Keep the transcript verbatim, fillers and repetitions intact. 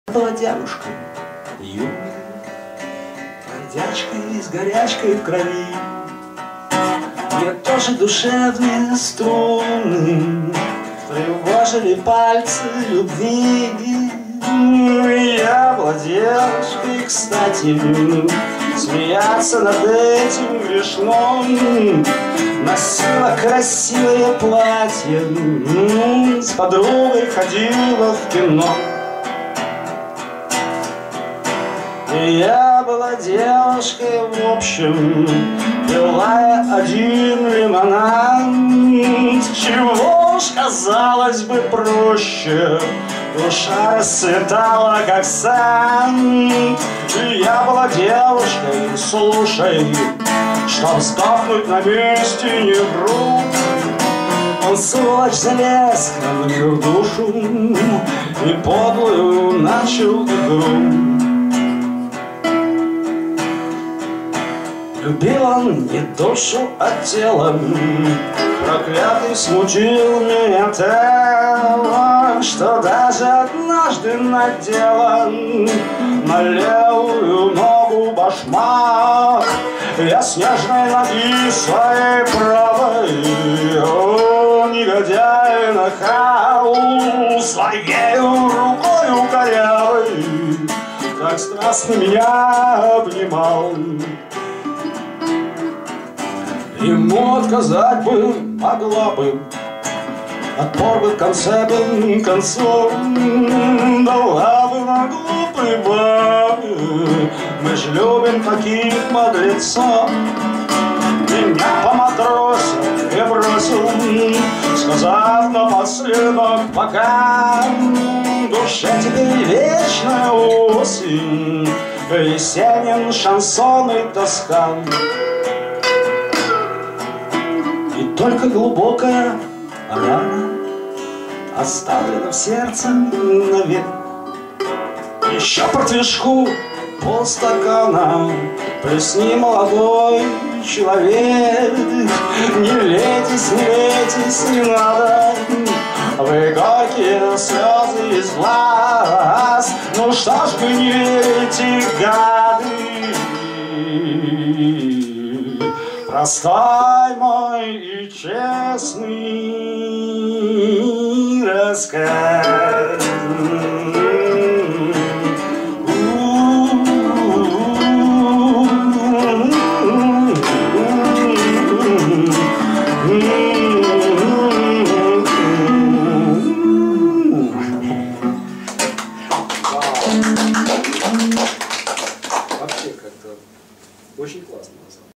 Была девушка юная, бродячкой с горячкой в крови. Ее тоже душевные струны тревожили пальцы любви. Я была девушкой, кстати, смеяться над этим грешном. Носила красивое платье, с подругой ходила в кино. Я была девушкой, в общем, пила я один лимонад. Чего уж, казалось бы, проще, душа расцветала, как сам. Я была девушкой, слушай, чтоб сдохнуть на месте, не вру. Он, сволочь, залез ко мне в душу и подлую начал игру. Любил он не душу, а тело, проклятый смутил меня так, что даже однажды надела на левую ногу башмак. Я с нежной ноги своей правой, о, негодяй, нахал, своею рукою корявой так страстно меня обнимал. Ему отказать бы могла бы, отпор бы в конце бы концов дала бы на глупой бабе. Мы ж любим таких подлецов. Меня поматросил и бросил, сказав напоследок пока. Душе теперь вечная осень, весенний шансон и тоска. И только глубокая рана оставлена в сердце навек. Еще портвишку полстакана, плесни, молодой человек. Не лейтесь, не лейтесь, не надо, вы горькие слезы из глаз. Ну что ж вы не верите, гады? Простой мой и честный рассказ. Вообще как-то очень классно.